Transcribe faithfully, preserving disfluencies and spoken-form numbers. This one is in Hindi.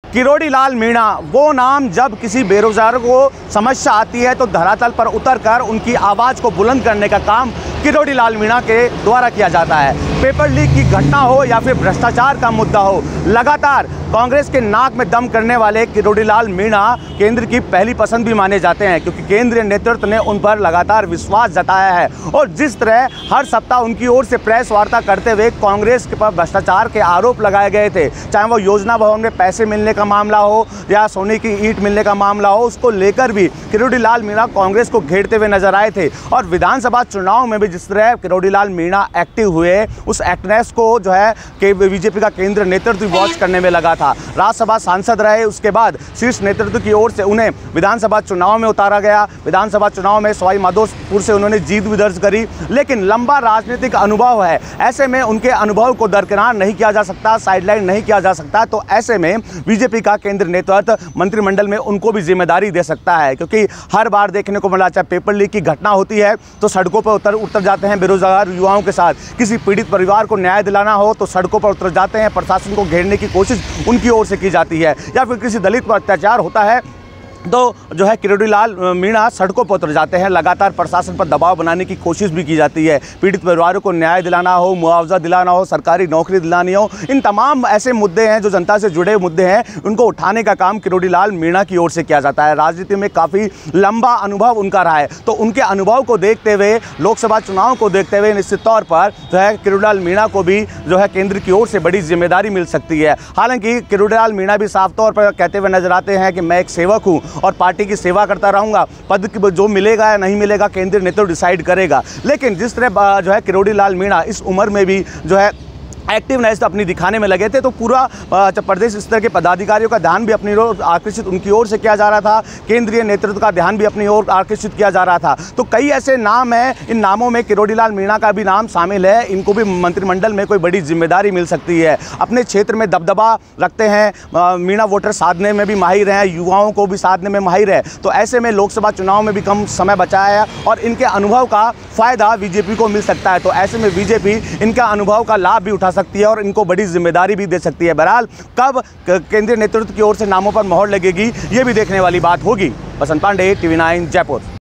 किरोड़ी लाल मीणा वो नाम, जब किसी बेरोजगार को समस्या आती है तो धरातल पर उतरकर उनकी आवाज़ को बुलंद करने का काम किरोड़ी लाल मीणा के द्वारा किया जाता है। पेपर लीक की घटना हो या फिर भ्रष्टाचार का मुद्दा हो, लगातार कांग्रेस के नाक में दम करने वाले किरोड़ी लाल मीणा केंद्र की पहली पसंद भी माने जाते हैं, क्योंकि केंद्रीय नेतृत्व ने उन पर लगातार विश्वास जताया है। और जिस तरह हर सप्ताह उनकी ओर से प्रेस वार्ता करते हुए कांग्रेस के पर भ्रष्टाचार के आरोप लगाए गए थे, चाहे वो योजना भवन में पैसे मिलने का मामला हो या सोने की ईंट मिलने का मामला हो, उसको लेकर भी किरोड़ी लाल मीणा कांग्रेस को घेरते हुए नजर आए थे। और विधानसभा चुनाव में भी जिस तरह किरोड़ी लाल मीणा एक्टिव हुए, उस एक्टिवनेस को जो है कि बीजेपी का केंद्रीय नेतृत्व वॉच करने में लगा था। राज्यसभा सांसद रहे, उसके बाद शीर्ष नेतृत्व की ओर से उन्हें विधानसभा चुनाव में उतारा गया। विधानसभा चुनाव में सवाई माधोपुर से उन्होंने जीत भी दर्ज करी, लेकिन लंबा राजनीतिक अनुभव है, ऐसे में उनके अनुभव को दरकिनार नहीं किया जा सकता, साइडलाइन नहीं किया जा सकता। तो ऐसे में बीजेपी का केंद्रीय नेतृत्व मंत्रिमंडल में उनको भी जिम्मेदारी दे सकता है, क्योंकि हर बार देखने को मिला, चाहे पेपर लीक की घटना होती है तो सड़कों पर उतर उतर जाते हैं बेरोजगार युवाओं के साथ, किसी पीड़ित परिवार को न्याय दिलाना हो तो सड़कों पर उतर जाते हैं, प्रशासन को घेरने की कोशिश उनकी ओर से की जाती है, या फिर किसी दलित पर अत्याचार होता है तो जो है किरोड़ी लाल मीणा सड़कों पर उतर जाते हैं। लगातार प्रशासन पर दबाव बनाने की कोशिश भी की जाती है, पीड़ित परिवारों को न्याय दिलाना हो, मुआवजा दिलाना हो, सरकारी नौकरी दिलानी हो, इन तमाम ऐसे मुद्दे हैं जो जनता से जुड़े मुद्दे हैं, उनको उठाने का काम किरोड़ी लाल मीणा की ओर से किया जाता है। राजनीति में काफ़ी लंबा अनुभव उनका रहा है, तो उनके अनुभव को देखते हुए, लोकसभा चुनाव को देखते हुए निश्चित तौर पर जो है किरोड़ी लाल मीणा को भी जो है केंद्र की ओर से बड़ी जिम्मेदारी मिल सकती है। हालांकि किरोड़ी लाल मीणा भी साफ तौर पर कहते हुए नजर आते हैं कि मैं एक सेवक हूँ और पार्टी की सेवा करता रहूंगा, पद की जो मिलेगा या नहीं मिलेगा केंद्रीय नेतृत्व डिसाइड करेगा। लेकिन जिस तरह जो है किरोड़ी लाल मीणा इस उम्र में भी जो है एक्टिवनेस अपनी दिखाने में लगे थे, तो पूरा प्रदेश स्तर के पदाधिकारियों का ध्यान भी अपनी ओर आकर्षित उनकी ओर से किया जा रहा था, केंद्रीय नेतृत्व का ध्यान भी अपनी ओर आकर्षित किया जा रहा था। तो कई ऐसे नाम हैं, इन नामों में किरोड़ी लाल मीणा का भी नाम शामिल है, इनको भी मंत्रिमंडल में कोई बड़ी जिम्मेदारी मिल सकती है। अपने क्षेत्र में दबदबा रखते हैं, मीणा वोटर साधने में भी माहिर हैं, युवाओं को भी साधने में माहिर है, तो ऐसे में लोकसभा चुनाव में भी कम समय बचा है और इनके अनुभव का फायदा बीजेपी को मिल सकता है। तो ऐसे में बीजेपी इनका अनुभव का लाभ भी उठा सकती है और इनको बड़ी जिम्मेदारी भी दे सकती है। बहरहाल कब केंद्रीय नेतृत्व की ओर से नामों पर मोहर लगेगी, ये भी देखने वाली बात होगी। Basant Pandey, TV nine, Jaipur.